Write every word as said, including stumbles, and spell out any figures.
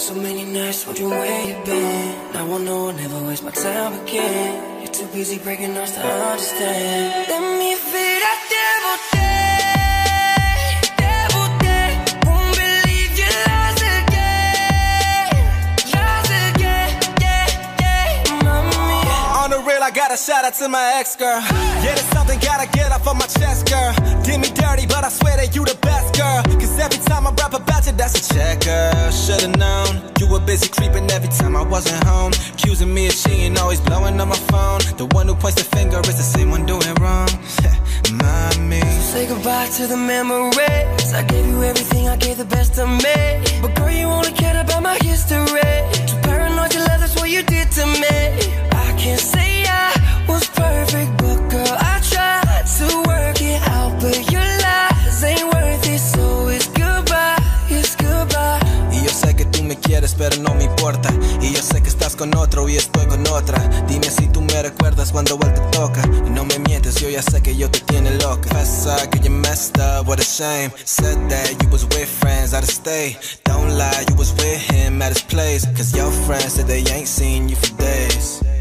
so many nights wondering where you been. Now I know I'll never waste my time again. You're too busy breaking us to understand. Let me feel that devil day, devil day. Won't believe your lies again, lies again, yeah, yeah, mommy. On the real, I got a shout out to my ex girl. Yeah, there's something gotta get off of my chest, girl. Did me dirty, but I swear that you the best, girl. Cause every time I rap about you, that's a check, girl. Should've known you were busy creeping every time I wasn't home, accusing me of cheating, always blowing up my phone. The one who points the finger is the same one doing wrong. Mommy, so say goodbye to the memories. I gave you everything, I gave the best of me. But girl, you only cared about my history. Too paranoid, you love, that's what you did to me. I can't say I was perfect, but girl, I tried to work it out. But your lies ain't worth it, so it's goodbye, it's goodbye. Y yo sé que tú me quieres, pero no me importa. Y yo sé que estás con otro y estoy con otra. Dime si tú me recuerdas cuando él te toca. Y no me mientes, yo ya sé que yo te tiene loca. Confess que you messed up, what a shame. Said that you was with friends out of state. Don't lie, you was with him at his place. Cause your friends said they ain't seen you for days.